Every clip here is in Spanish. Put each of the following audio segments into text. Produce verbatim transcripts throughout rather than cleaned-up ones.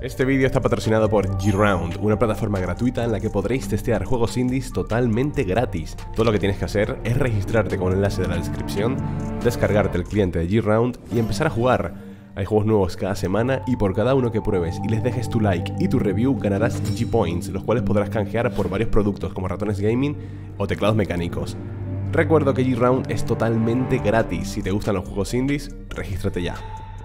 Este vídeo está patrocinado por G Round, una plataforma gratuita en la que podréis testear juegos indies totalmente gratis. Todo lo que tienes que hacer es registrarte con el enlace de la descripción, descargarte el cliente de G Round y empezar a jugar. Hay juegos nuevos cada semana y por cada uno que pruebes y les dejes tu like y tu review ganarás G Points, los cuales podrás canjear por varios productos como ratones gaming o teclados mecánicos. Recuerdo que G Round es totalmente gratis. Si te gustan los juegos indies, regístrate ya.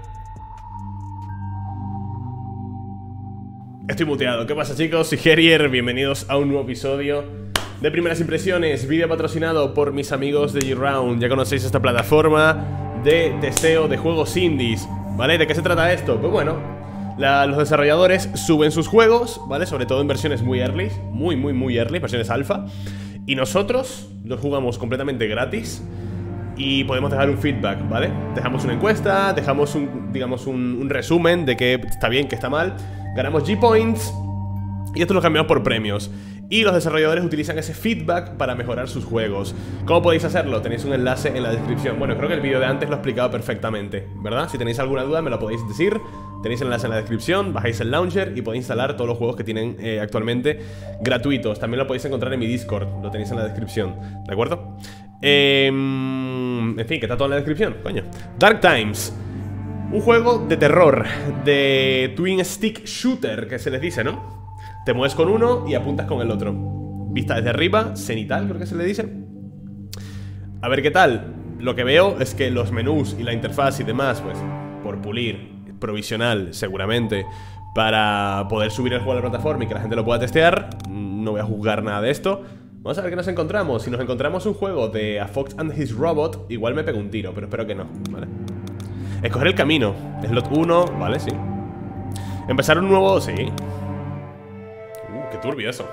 Estoy muteado. ¿Qué pasa, chicos? Soy Gerier, bienvenidos a un nuevo episodio de Primeras Impresiones, vídeo patrocinado por mis amigos de G Round. Ya conocéis esta plataforma de testeo de juegos indies, ¿vale? ¿De qué se trata esto? Pues bueno, la, los desarrolladores suben sus juegos, ¿vale? Sobre todo en versiones muy early, muy, muy, muy early, versiones alfa. Y nosotros los jugamos completamente gratis y podemos dejar un feedback, ¿vale? Dejamos una encuesta, dejamos un, digamos, un, un resumen de que está bien, que está mal. Ganamos G-Points y esto lo cambiamos por premios. Y los desarrolladores utilizan ese feedback para mejorar sus juegos. ¿Cómo podéis hacerlo? Tenéis un enlace en la descripción. Bueno, creo que el vídeo de antes lo he explicado perfectamente, ¿verdad? Si tenéis alguna duda me lo podéis decir. Tenéis el enlace en la descripción, bajáis el launcher y podéis instalar todos los juegos que tienen eh, actualmente gratuitos. También lo podéis encontrar en mi Discord, lo tenéis en la descripción, ¿de acuerdo? Eh, en fin, que está todo en la descripción, coño. Dark Times, un juego de terror, de twin stick shooter, que se les dice, ¿no? Te mueves con uno y apuntas con el otro. Vista desde arriba, cenital, creo que se le dice. A ver qué tal. Lo que veo es que los menús y la interfaz y demás, pues, por pulir, provisional, seguramente, para poder subir el juego a la plataforma y que la gente lo pueda testear. No voy a juzgar nada de esto. Vamos a ver qué nos encontramos. Si nos encontramos un juego de A Fox and His Robot, igual me pego un tiro, pero espero que no, ¿vale? Escoger el camino. Slot uno, vale, sí. Empezar un nuevo, sí. Uh, qué turbio eso.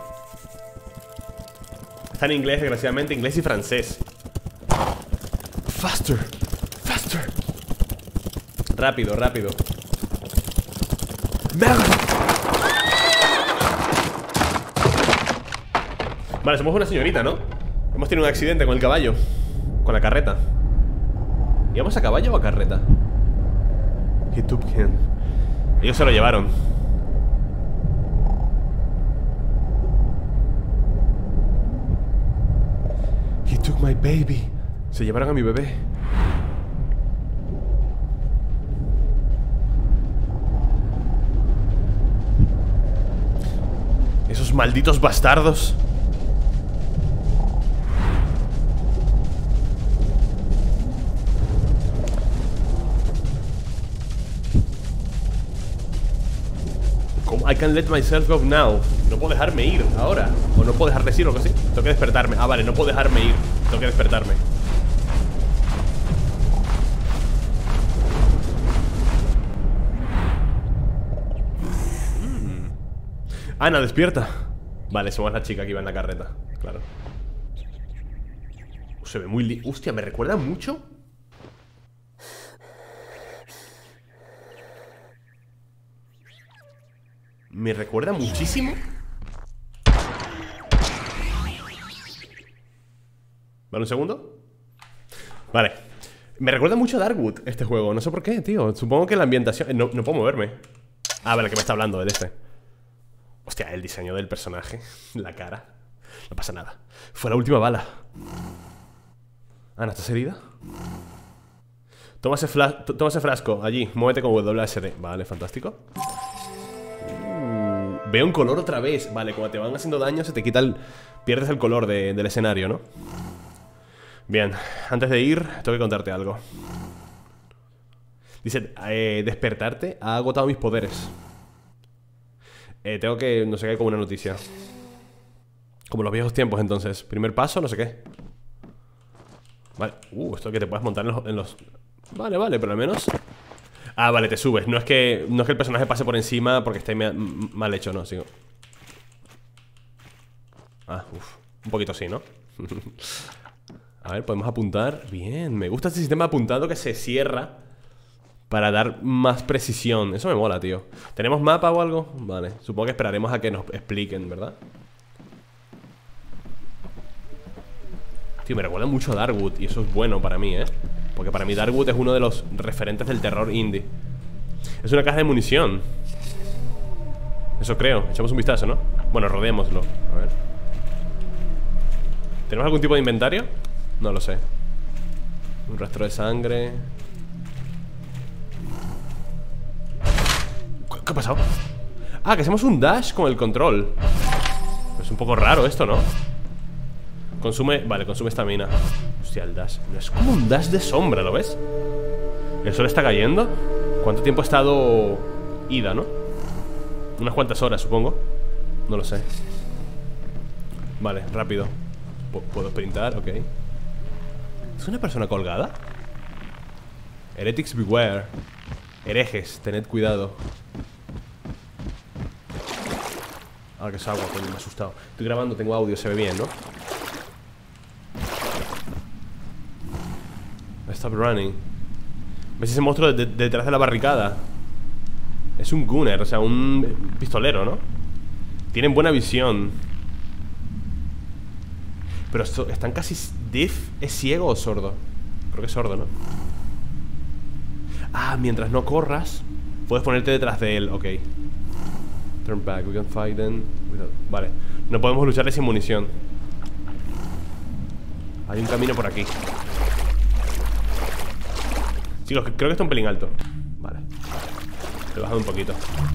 Está en inglés, desgraciadamente, inglés y francés. Faster, faster. Rápido, rápido. Vale, somos una señorita, ¿no? Hemos tenido un accidente con el caballo. Con la carreta. ¿Íbamos a caballo o a carreta? He took him. Ellos se lo llevaron. He took my baby. Se llevaron a mi bebé. Esos malditos bastardos. ¿Cómo? I can't let myself go now. No puedo dejarme ir ahora. O no puedo dejar de ir o algo así. Tengo que despertarme. Ah, vale, no puedo dejarme ir. Tengo que despertarme. Ana, despierta. Vale, somos la chica que iba en la carreta. Claro. Se ve muy li... Hostia, me recuerda mucho. Me recuerda muchísimo. Vale, un segundo. Vale. Me recuerda mucho a Darkwood este juego. No sé por qué, tío. Supongo que la ambientación... No, no puedo moverme. Ah, vale, que me está hablando del este. Hostia, el diseño del personaje. La cara. No pasa nada. Fue la última bala. Ana, ¿estás herida? Toma ese, toma ese frasco. Allí, muévete con W S D. Vale, fantástico. uh, Veo un color otra vez. Vale, cuando te van haciendo daño se te quita el... Pierdes el color de, del escenario, ¿no? Bien, antes de ir tengo que contarte algo. Dice, eh, despertarte ha agotado mis poderes. Eh, tengo que, no sé qué, como una noticia. Como los viejos tiempos, entonces. Primer paso, no sé qué. Vale, uh, esto que te puedes montar en los, en los... Vale, vale, pero al menos... Ah, vale, te subes. No es que, no es que el personaje pase por encima porque esté mal hecho, no, sigo. Ah, uff, un poquito así, ¿no? A ver, podemos apuntar. Bien, me gusta este sistema de apuntado que se cierra para dar más precisión. Eso me mola, tío. ¿Tenemos mapa o algo? Vale, supongo que esperaremos a que nos expliquen, ¿verdad? Tío, me recuerda mucho a Darkwood y eso es bueno para mí, ¿eh? Porque para mí Darkwood es uno de los referentes del terror indie. Es una caja de munición. Eso creo, echamos un vistazo, ¿no? Bueno, rodeémoslo, a ver. ¿Tenemos algún tipo de inventario? No lo sé. Un rastro de sangre. ¿Qué ha pasado? Ah, que hacemos un dash con el control. Es un poco raro esto, ¿no? Consume, vale, consume estamina. Hostia, el dash. No es como un dash de sombra, ¿lo ves? El sol está cayendo. ¿Cuánto tiempo ha estado ida, no? Unas cuantas horas, supongo. No lo sé. Vale, rápido. P- Puedo sprintar, ok. ¿Es una persona colgada? Heretics beware. Herejes, tened cuidado. Ah, que es agua, coño, me he asustado. Estoy grabando, tengo audio, se ve bien, ¿no? Stop running. ¿Ves ese monstruo de- de- detrás de la barricada? Es un gunner, o sea, un pistolero, ¿no? Tienen buena visión. Pero esto, están casi... Diff, ¿es ciego o sordo? Creo que es sordo, ¿no? Ah, mientras no corras puedes ponerte detrás de él, ok. Turn back, we can fight them without... Vale, no podemos lucharle sin munición. Hay un camino por aquí. Chicos, creo que está un pelín alto. Vale. He bajado un poquito.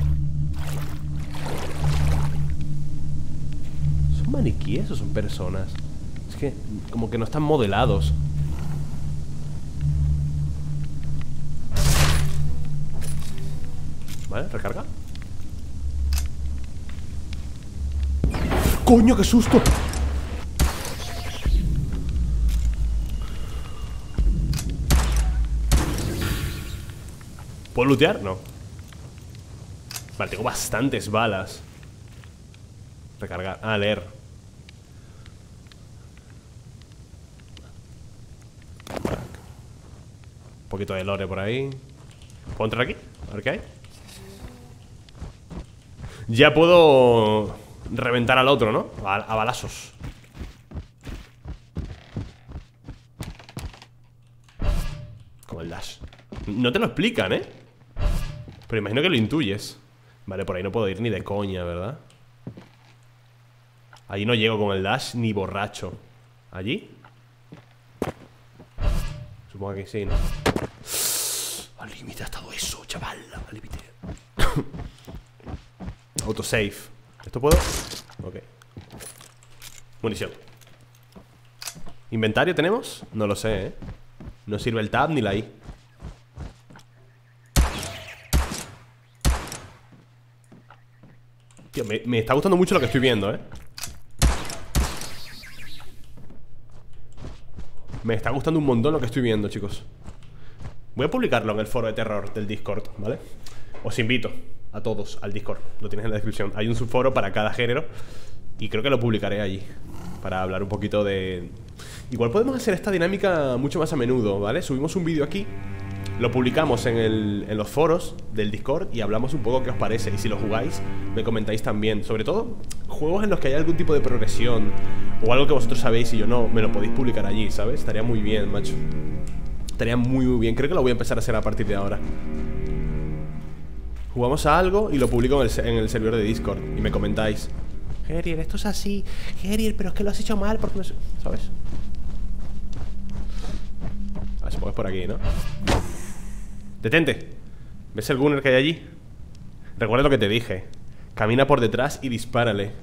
¿Son maniquíes o son personas? Es que como que no están modelados. Vale, recarga. ¡Coño, qué susto! ¿Puedo lootear? No. Vale, tengo bastantes balas. Recargar. Ah, leer. Un poquito de lore por ahí. ¿Puedo entrar aquí? A ver qué hay. Ya puedo reventar al otro, ¿no? A, a balazos. Como el dash. No te lo explican, ¿eh? Pero imagino que lo intuyes. Vale, por ahí no puedo ir ni de coña, ¿verdad? Allí no llego con el dash ni borracho. ¿Allí? Supongo que sí, ¿no? Al límite ha estado eso, chaval. Al límite. Autosave. ¿Esto puedo? Ok. Munición. ¿Inventario tenemos? No lo sé, ¿eh? No sirve el tab ni la I. Tío, me, me está gustando mucho lo que estoy viendo, ¿eh? Me está gustando un montón lo que estoy viendo, chicos. Voy a publicarlo en el foro de terror del Discord, ¿vale? Os invito a todos al Discord. Lo tienes en la descripción. Hay un subforo para cada género y creo que lo publicaré allí para hablar un poquito de... Igual podemos hacer esta dinámica mucho más a menudo, ¿vale? Subimos un vídeo aquí, lo publicamos en, el, en los foros del Discord y hablamos un poco qué os parece. Y si lo jugáis, me comentáis también. Sobre todo, juegos en los que hay algún tipo de progresión o algo que vosotros sabéis y yo no, me lo podéis publicar allí, ¿sabes? Estaría muy bien, macho. Estaría muy, muy bien. Creo que lo voy a empezar a hacer a partir de ahora. Jugamos a algo y lo publico en el, en el servidor de Discord y me comentáis: Gerier, esto es así. Gerier, pero es que lo has hecho mal porque no sé... ¿Sabes? A ver, supongo que es por aquí, ¿no? ¡Detente! ¿Ves el gunner que hay allí? Recuerda lo que te dije. Camina por detrás y dispárale.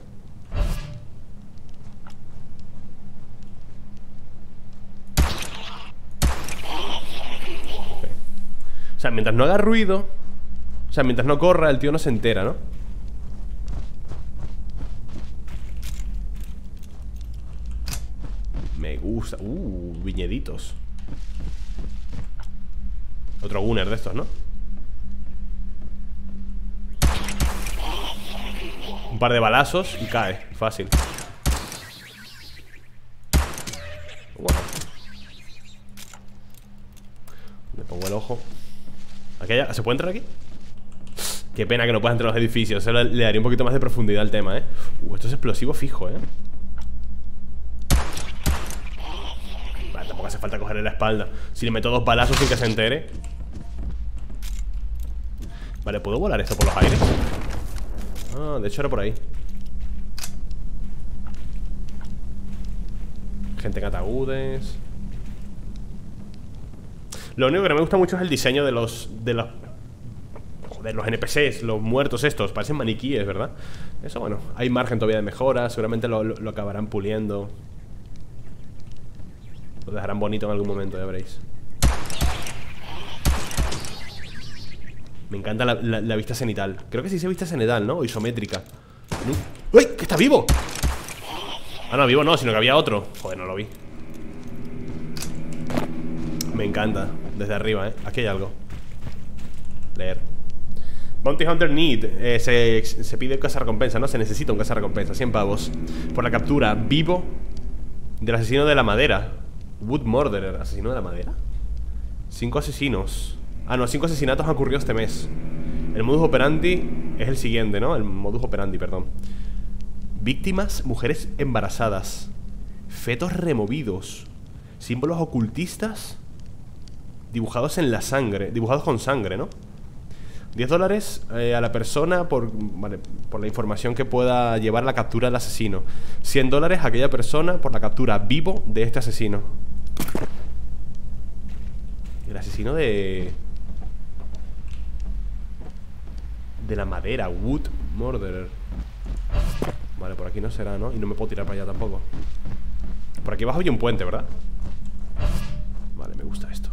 Okay. O sea, mientras no haga ruido, o sea, mientras no corra, el tío no se entera, ¿no? Me gusta. Uh, viñeditos. Otro gunner de estos, ¿no? Un par de balazos y cae. Fácil. Bueno. Le pongo el ojo. ¿Aquella? ¿Se puede entrar aquí? Qué pena que no puedas entrar en los edificios. Eso le daría un poquito más de profundidad al tema, ¿eh? Uh, esto es explosivo fijo, ¿eh? Vale, tampoco hace falta cogerle la espalda. Si le meto dos balazos sin que se entere. Vale, ¿puedo volar esto por los aires? Ah, de hecho era por ahí. Gente en ataúdes. Lo único que no me gusta mucho es el diseño de los... De los... Joder, los N P Cs, los muertos estos. Parecen maniquíes, ¿verdad? Eso, bueno, hay margen todavía de mejora. Seguramente lo, lo, lo acabarán puliendo. Lo dejarán bonito en algún momento, ya veréis. Me encanta la, la, la vista cenital. Creo que sí se vista cenital, ¿no? O isométrica. ¡Uy! ¡Que está vivo! Ah, no, vivo no, sino que había otro. Joder, no lo vi. Me encanta. Desde arriba, ¿eh? Aquí hay algo. Leer. Bounty Hunter Need. eh, se, se pide un cazarrecompensa, ¿no? Se necesita un cazarrecompensa. cien pavos. Por la captura vivo del asesino de la madera. Wood Murderer. ¿Asesino de la madera? Cinco asesinos. Ah, no, cinco asesinatos han ocurrido este mes. El modus operandi es el siguiente, ¿no? El modus operandi, perdón. Víctimas, mujeres embarazadas. Fetos removidos. Símbolos ocultistas dibujados en la sangre. Dibujados con sangre, ¿no? diez dólares eh, a la persona por, vale, por la información que pueda llevar a la captura del asesino. cien dólares a aquella persona por la captura vivo de este asesino. El asesino de... De la madera, Wood Murderer. Vale, por aquí no será, ¿no? Y no me puedo tirar para allá tampoco. Por aquí abajo hay un puente, ¿verdad? Vale, me gusta esto.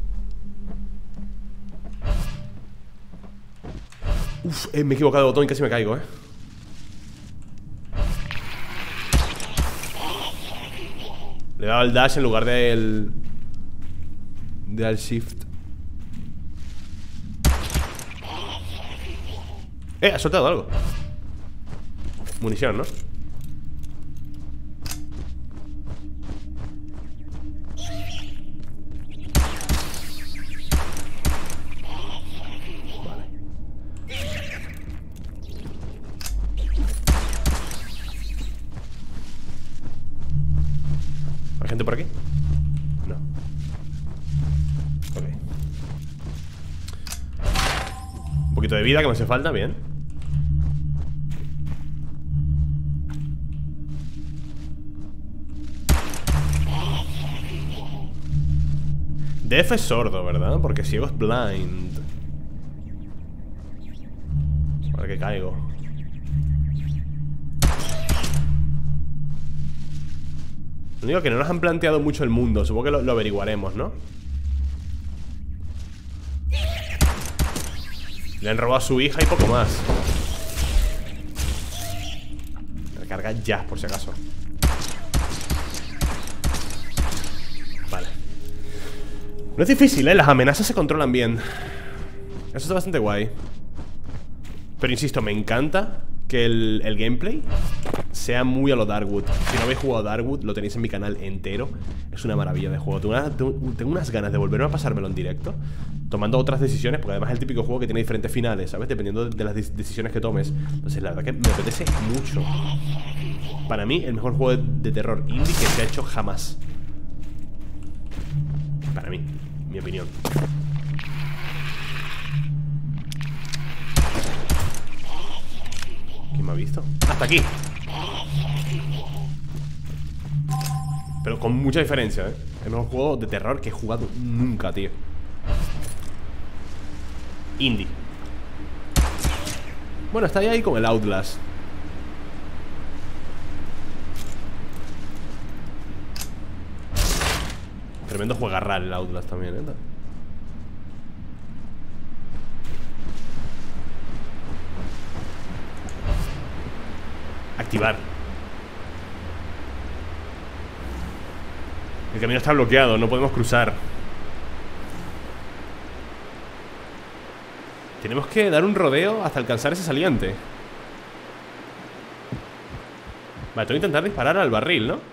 Uf, eh, me he equivocado de botón y casi me caigo, eh. Le he dado el dash en lugar del... Del shift. Eh, ha soltado algo. Munición, ¿no? ¿Hay gente por aquí? No. Ok. Un poquito de vida que me hace falta, bien. Def es sordo, ¿verdad? Porque ciego es blind. Ahora que caigo. Lo único que no nos han planteado mucho el mundo. Supongo que lo, lo averiguaremos, ¿no? Le han robado a su hija y poco más. Recarga ya, por si acaso. Vale. No es difícil, ¿eh? Las amenazas se controlan bien. Eso está bastante guay. Pero insisto, me encanta que el, el gameplay sea muy a lo Darkwood. Si no habéis jugado Darkwood, lo tenéis en mi canal entero. Es una maravilla de juego. Tengo, una, tengo unas ganas de volverme a pasármelo en directo, tomando otras decisiones, porque además es el típico juego que tiene diferentes finales, ¿sabes? Dependiendo de las decisiones que tomes. Entonces la verdad que me apetece mucho. Para mí, el mejor juego de, de terror indie que se ha hecho jamás. Para mí, mi opinión. ¿Quién me ha visto? Hasta aquí. Pero con mucha diferencia, ¿eh? El mejor juego de terror que he jugado nunca, tío. Indie. Bueno, está ahí con el Outlast. Tremendo juegarral el Outlast también, ¿eh? Activar. El camino está bloqueado, no podemos cruzar. Tenemos que dar un rodeo hasta alcanzar ese saliente. Vale, tengo que intentar disparar al barril, ¿no?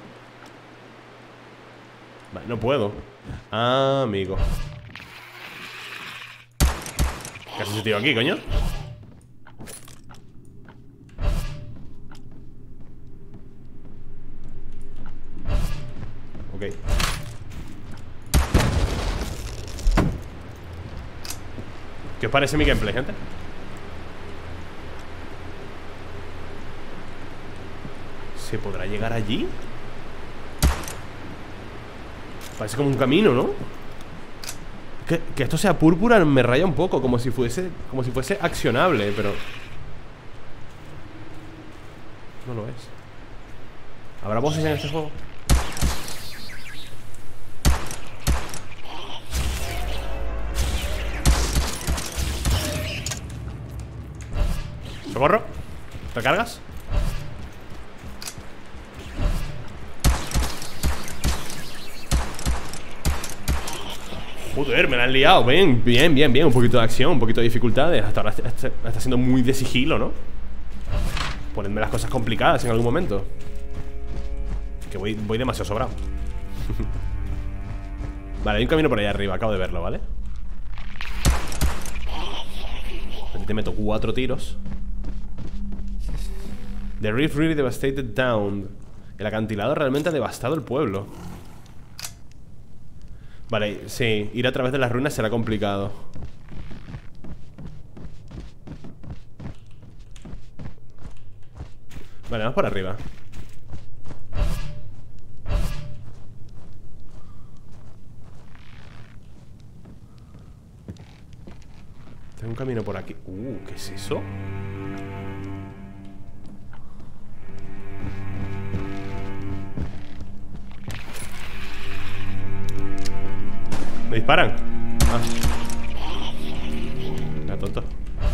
Vale, no puedo. Ah, amigo. ¿Qué hace ese tío aquí, coño? Ok. ¿Qué os parece mi gameplay, gente? ¿Se podrá llegar allí? Parece como un camino, ¿no? Que, que esto sea púrpura me raya un poco. Como si fuese, como si fuese accionable, pero no lo es. ¿Habrá bosses en este juego? ¡Socorro! ¿Recargas? Joder, me la han liado. Bien, bien, bien, bien. Un poquito de acción, un poquito de dificultades. Hasta ahora está, está, está siendo muy de sigilo, ¿no? Ponedme las cosas complicadas en algún momento. Que voy, voy demasiado sobrado. Vale, hay un camino por allá arriba. Acabo de verlo, ¿vale? Aquí te meto cuatro tiros. The reef really devastated town. El acantilado realmente ha devastado el pueblo. Vale, sí, ir a través de las ruinas será complicado. Vale, vamos por arriba. Tengo un camino por aquí. Uh, ¿qué es eso? ¿Me disparan? Ah. Era tonto.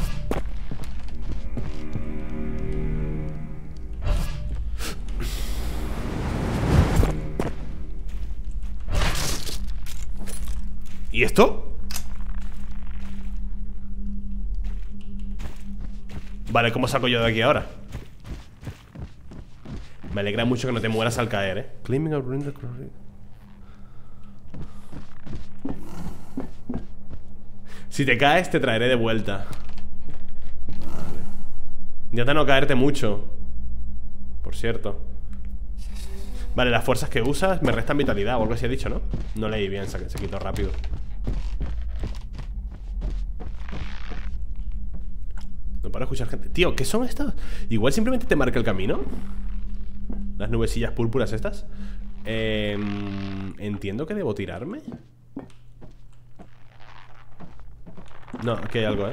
¿Y esto? Vale, ¿cómo saco yo de aquí ahora? Me alegra mucho que no te mueras al caer, eh. Climbing up ruined. Si te caes, te traeré de vuelta. Vale. Intenta no caerte mucho. Por cierto. Vale, las fuerzas que usas me restan vitalidad o algo así he dicho, ¿no? No leí bien, se, se quitó rápido. No paro de escuchar gente. Tío, ¿qué son estas? Igual simplemente te marca el camino. Las nubecillas púrpuras estas. eh, Entiendo que debo tirarme. No, aquí hay algo, ¿eh?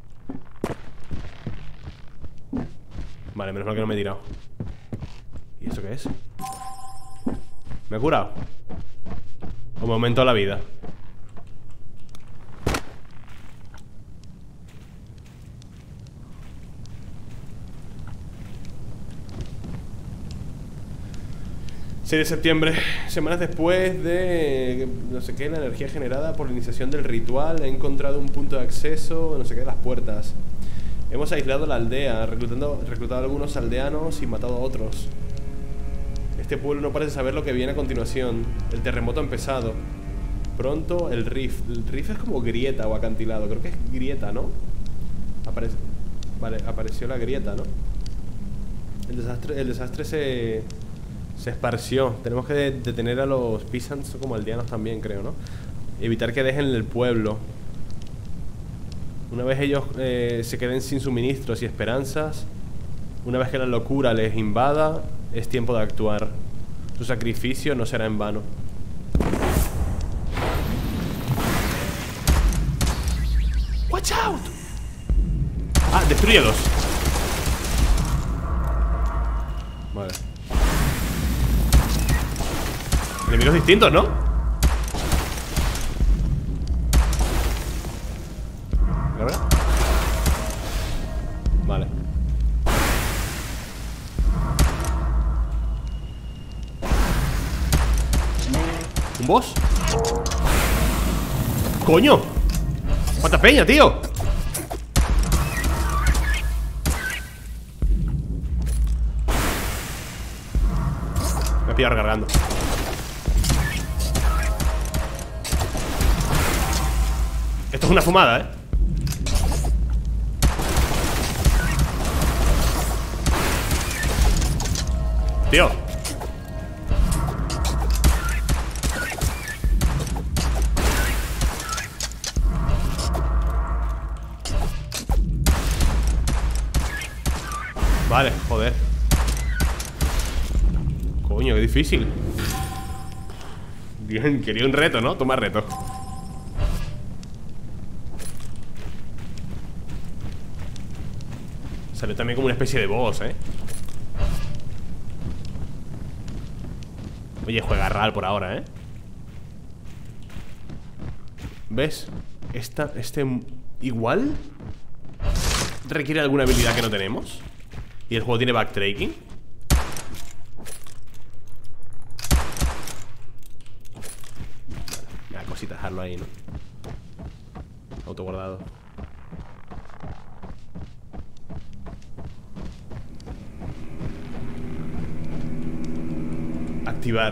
Vale, menos mal que no me he tirado. ¿Y esto qué es? ¿Me he curado? ¿O me aumentó la vida? seis de septiembre, semanas después de no sé qué, la energía generada por la iniciación del ritual, he encontrado un punto de acceso, no sé qué, las puertas. Hemos aislado la aldea, reclutando, reclutado a algunos aldeanos y matado a otros. Este pueblo no parece saber lo que viene a continuación. El terremoto ha empezado. Pronto el riff. El riff es como grieta o acantilado. Creo que es grieta, ¿no? Aparece. Vale, apareció la grieta, ¿no? El desastre, el desastre se... Se esparció. Tenemos que detener a los peasants como aldeanos también, creo, ¿no? Evitar que dejen el pueblo. Una vez ellos eh, se queden sin suministros y esperanzas, una vez que la locura les invada, es tiempo de actuar. Su sacrificio no será en vano. ¡Watch out! Ah, destrúyelos. Vale. Enemigos distintos, ¿no? ¿Verdad? Vale. ¿Un boss? ¡Coño! ¡Cuánta peña, tío! Me he pillado recargando. Esto es una fumada, ¿eh? Tío. Vale, joder. Coño, qué difícil. Bien, quería un reto, ¿no? Toma reto. Salió también como una especie de boss, ¿eh? Oye, juega R A L por ahora, ¿eh? ¿Ves? Esta, este igual requiere alguna habilidad que no tenemos. Y el juego tiene backtracking. Vale, me da cosita dejarlo ahí, ¿no? Autoguardado. Activar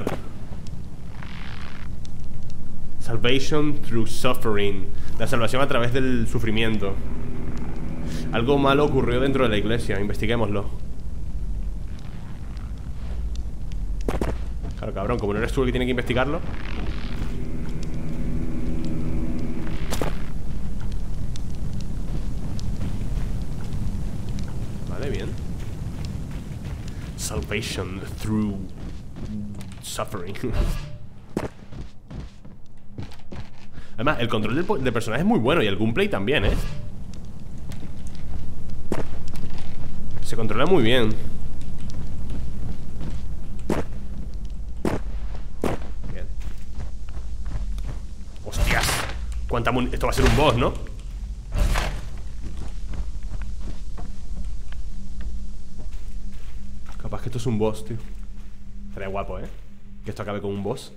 Salvation through suffering. La salvación a través del sufrimiento. Algo malo ocurrió dentro de la iglesia. Investiguémoslo. Claro, cabrón, como no eres tú el que tiene que investigarlo. Vale, bien. Salvation through suffering. Además, el control del, del personaje es muy bueno. Y el gunplay también, ¿eh? Se controla muy bien. Bien. Hostias. ¿Cuánta munición? Esto va a ser un boss, ¿no? Capaz que esto es un boss, tío. Sería guapo, ¿eh? Que esto acabe con un boss.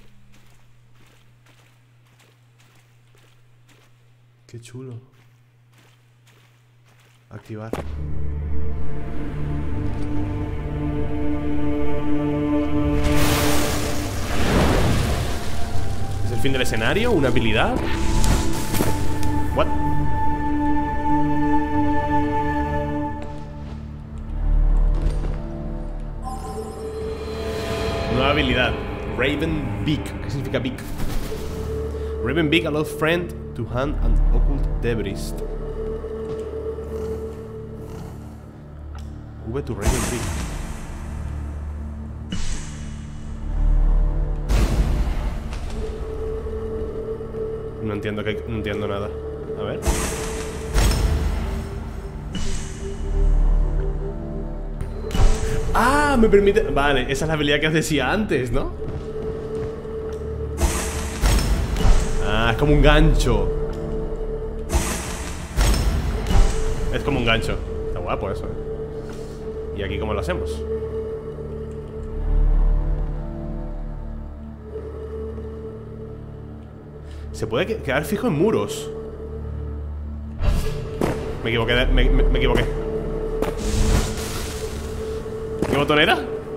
Qué chulo. Activar. ¿Es el fin del escenario? ¿Una habilidad? What? Nueva habilidad. Raven Beak. ¿Qué significa Beak? Raven Beak allows friend to hand and occult debris. V to Raven Beak. No entiendo que no entiendo nada. A ver. Ah, me permite. Vale, esa es la habilidad que os decía antes, ¿no? Ah, es como un gancho. Es como un gancho. Está guapo eso, ¿eh? ¿Y aquí cómo lo hacemos? Se puede que quedar fijo en muros. Me equivoqué, me, me, me equivoqué. ¿Qué botón era?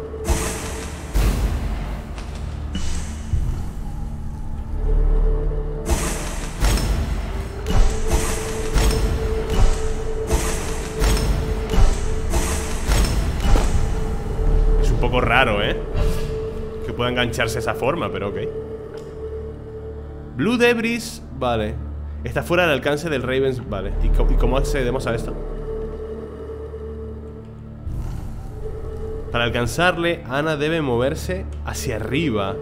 Es un poco raro, ¿eh? Que pueda engancharse de esa forma, pero ok. Blue Debris, vale. Está fuera del alcance del Ravens, vale. ¿Y cómo, y cómo accedemos a esto? Para alcanzarle, Ana debe moverse hacia arriba.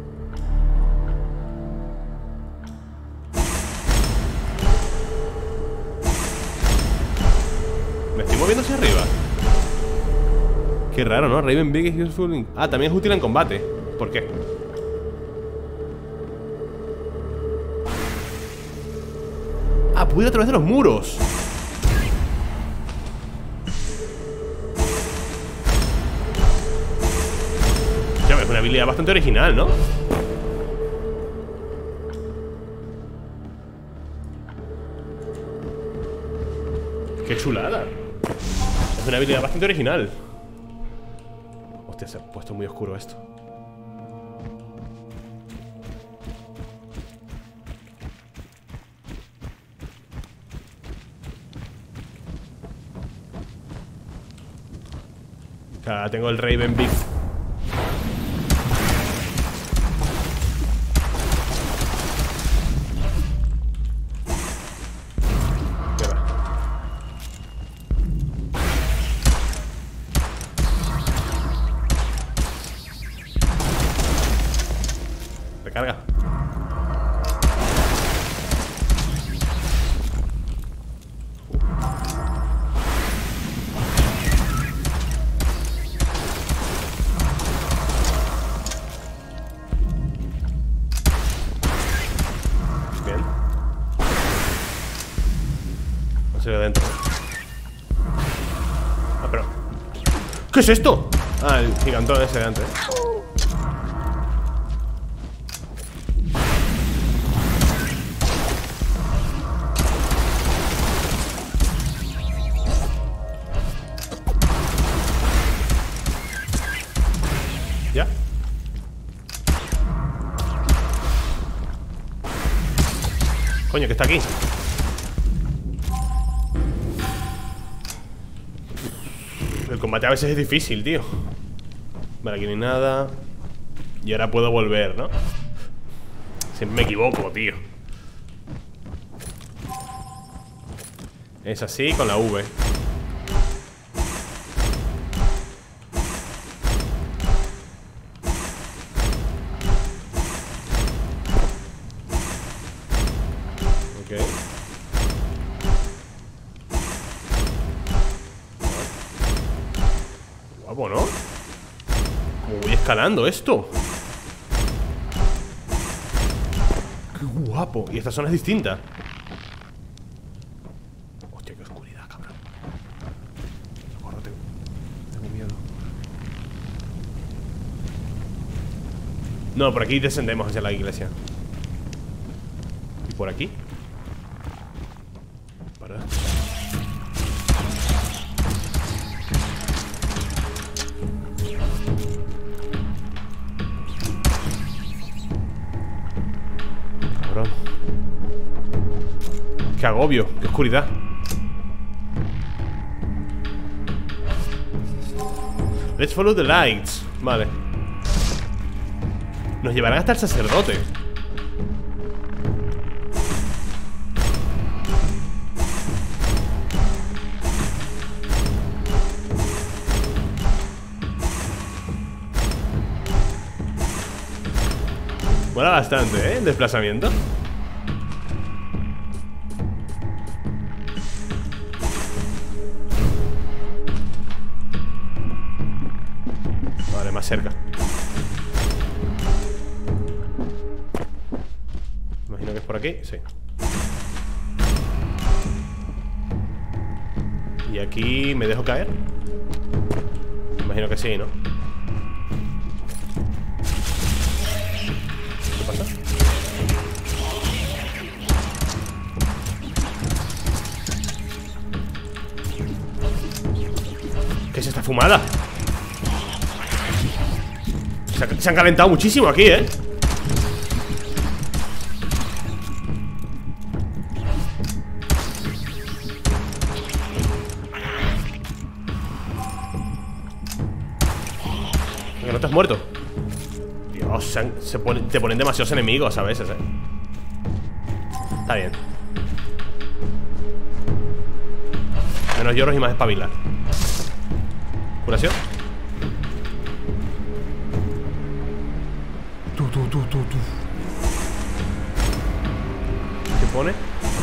¿Me estoy moviendo hacia arriba? Qué raro, ¿no? Raven Big is useful in... Ah, también es útil en combate. ¿Por qué? Ah, puedo ir a través de los muros. Ya, es una habilidad bastante original, ¿no? Qué chulada. Es una habilidad bastante original. Hostia, se ha puesto muy oscuro esto. Ahora tengo el Raven Beak. ¿Qué va? Recarga. Bien. No se ve dentro. Ah, pero... ¿qué es esto? Ah, el gigantón ese de antes. ¿Ya? Coño, que está aquí. El combate a veces es difícil, tío. Vale, aquí no hay nada. Y ahora puedo volver, ¿no? Siempre me equivoco, tío. Es así, con la V. Ok. Guapo, ¿no? ¿Cómo voy escalando esto? Qué guapo. Y esta zona es distinta. Hostia, qué oscuridad, cabrón. Socorro, tengo, tengo miedo. No, por aquí descendemos hacia la iglesia. ¿Y por aquí? Para. Cabrón. Qué agobio, qué oscuridad. Let's follow the lights. Vale. Nos llevarán hasta el sacerdote. Mola bastante, ¿eh? El desplazamiento. Vale, más cerca. Imagino que es por aquí, sí. Y aquí me dejo caer. Imagino que sí, ¿no? ¿Qué pasa? ¿Qué es esta fumada? Se, se han calentado muchísimo aquí, ¿eh? Que no te has muerto. Dios, se, han, se ponen, te ponen demasiados enemigos a veces, ¿eh? Está bien. Menos lloros y más espabilar. ¿Curación? Tú, tú, tú, tú, tú. ¿Qué pone?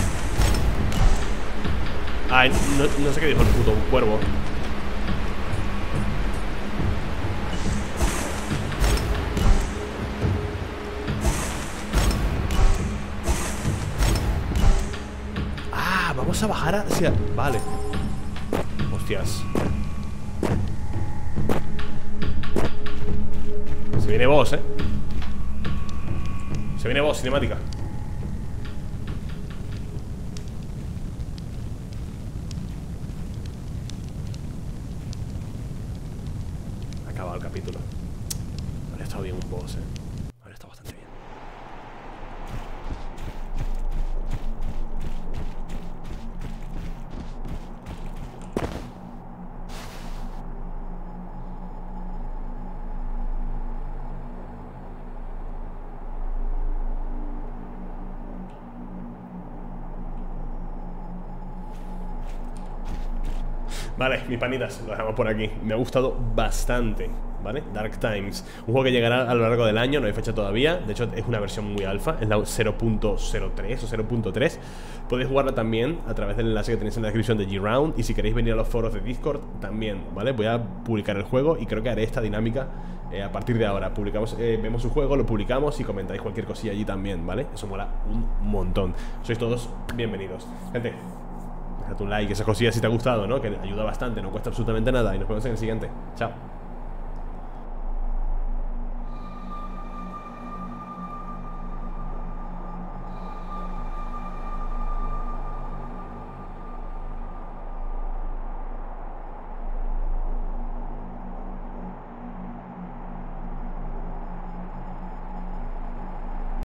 Ay, no, no sé qué dijo el puto cuervo. Ah, vamos a bajar hacia... Vale. Hostias. Se viene boss, eh. Se viene boss, cinemática. Ha acabado el capítulo. Habría estado bien un boss, eh. Habría estado bastante bien. Vale, mis panitas, lo dejamos por aquí. Me ha gustado bastante, ¿vale? Dark Times, un juego que llegará a lo largo del año, no hay fecha todavía. De hecho es una versión muy alfa, es la cero punto cero tres o cero punto tres. Podéis jugarla también a través del enlace que tenéis en la descripción de G-Round. Y si queréis venir a los foros de Discord también, ¿vale? Voy a publicar el juego y creo que haré esta dinámica eh, a partir de ahora. Publicamos, eh, vemos un juego, lo publicamos y comentáis cualquier cosilla allí también, ¿vale? Eso mola un montón. Sois todos bienvenidos. Gente, deja tu like, esas cosillas si te ha gustado, ¿no? Que ayuda bastante, no cuesta absolutamente nada. Y nos vemos en el siguiente. Chao.